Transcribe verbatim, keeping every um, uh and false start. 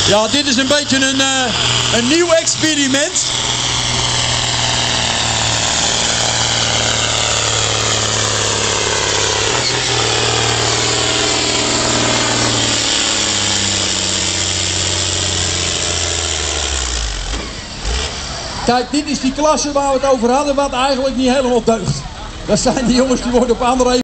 Ja, dit is een beetje een, uh, een nieuw experiment. Kijk, dit is die klasse waar we het over hadden, wat eigenlijk niet helemaal deugt. Dat zijn die jongens die worden op andere